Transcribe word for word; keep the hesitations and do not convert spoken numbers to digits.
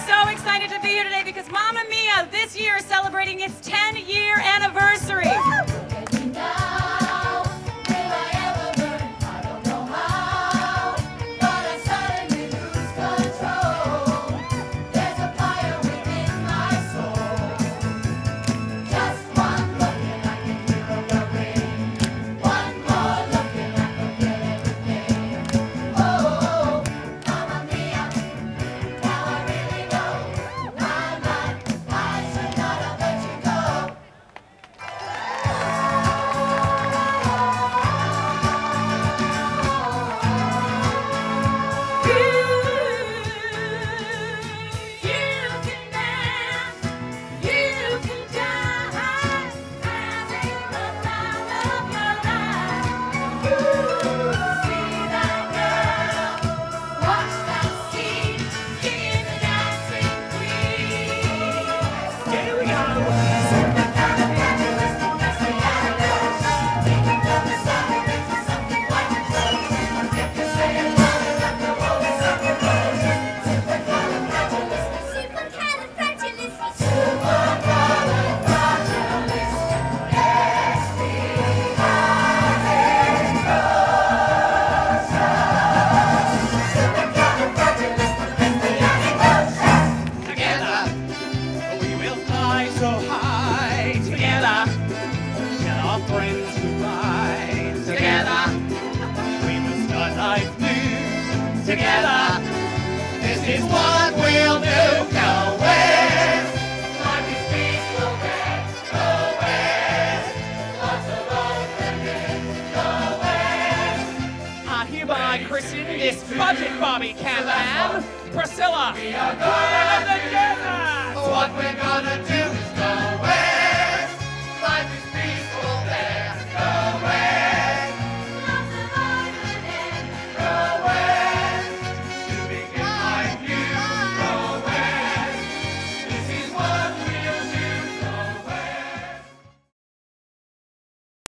so excited to be here today because Mamma Mia this year is celebrating its ten-year anniversary. This budget Bobby can have Priscilla Queen of the Desert. What we're gonna